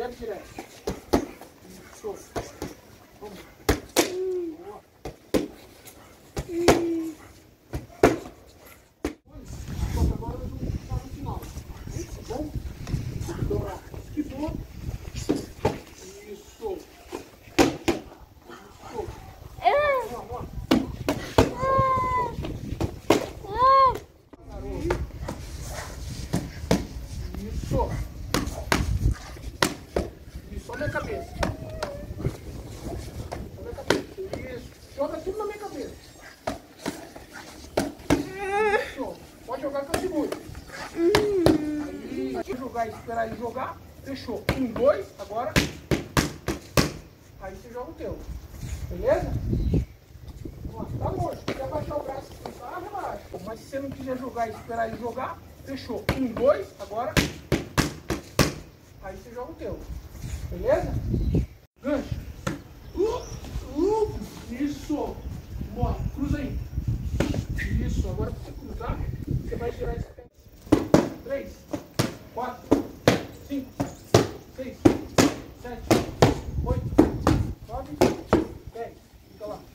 direto, direto. Show. Vamos. Boa. Agora eu vou ficar no final. Tá bom? Dobrar. Que bom. Isso. Isso. Isso, olha a cabeça. Olha a cabeça. Isso. Joga tudo na minha cabeça. Isso. Pode jogar que eu seguro. Aí, jogar e esperar ele jogar. Fechou. 1, 2, agora. Aí você joga o teu. Beleza? Tá longe. Se quer baixar o braço e tentar, relaxa. Mas se você não quiser jogar e esperar ele jogar, fechou. 1, 2, agora. Aí você joga o teu. Beleza? Gancho. Isso. Bora, cruza aí. Isso. Agora pra você cruzar, você vai girar esse pé. 3, 4, 5, 6, 7, 8, 9, 10. Fica lá.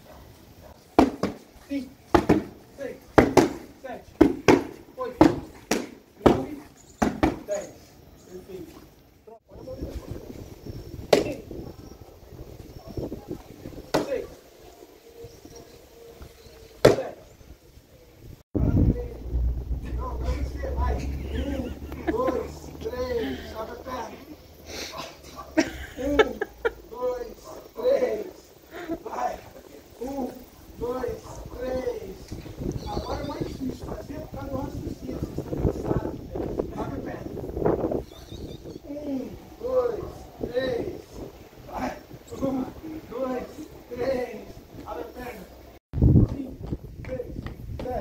5, 6, 7, 8, 9, 10. Perfeito.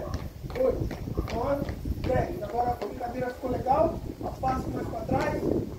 Agora a brincadeira ficou legal, a passo mais para trás.